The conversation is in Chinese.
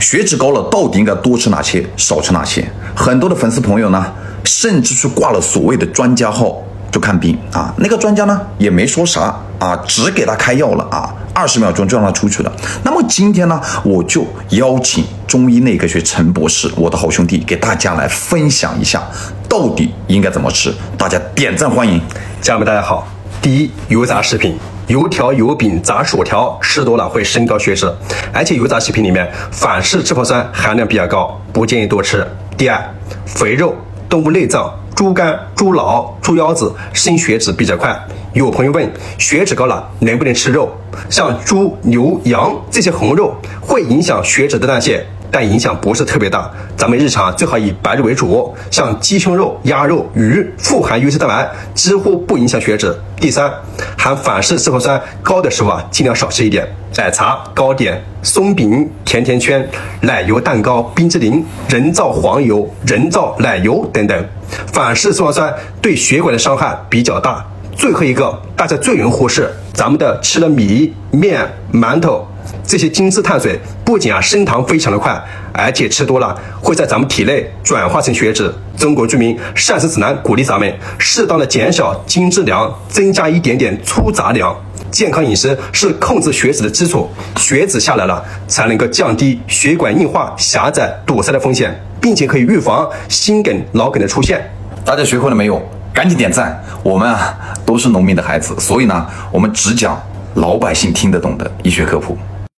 血脂高了，到底应该多吃哪些，少吃哪些？很多的粉丝朋友呢，甚至去挂了所谓的专家号就看病啊，那个专家呢也没说啥啊，只给他开药了啊，20秒钟就让他出去了。那么今天呢，我就邀请中医内科学陈博士，我的好兄弟，给大家来分享一下到底应该怎么吃。大家点赞欢迎。 家人们大家好。第一，油炸食品。油条、油饼、炸薯条吃多了会升高血脂，而且油炸食品里面反式脂肪酸含量比较高，不建议多吃。第二，肥肉、动物内脏、猪肝、猪脑、猪腰子升血脂比较快。有朋友问，血脂高了能不能吃肉？像猪、牛、羊这些红肉会影响血脂的代谢，但影响不是特别大。咱们日常最好以白肉为主，像鸡胸肉、鸭肉、鱼富含优质蛋白，几乎不影响血脂。第三，含反式脂肪酸高的食物尽量少吃一点，奶茶、糕点、松饼、甜甜圈、奶油蛋糕、冰淇淋、人造黄油、人造奶油等等。反式脂肪酸对血管的伤害比较大。最后一个，大家最容易忽视，咱们的吃了米、面、馒头这些精致碳水，不仅升糖非常的快，而且吃多了会在咱们体内转化成血脂。中国居民膳食指南鼓励咱们适当的减少精致粮，增加一点点粗杂粮。健康饮食是控制血脂的基础，血脂下来了，才能够降低血管硬化、狭窄、堵塞的风险，并且可以预防心梗、脑梗的出现。 大家学会了没有？赶紧点赞！我们都是农民的孩子，所以呢，我们只讲老百姓听得懂的医学科普。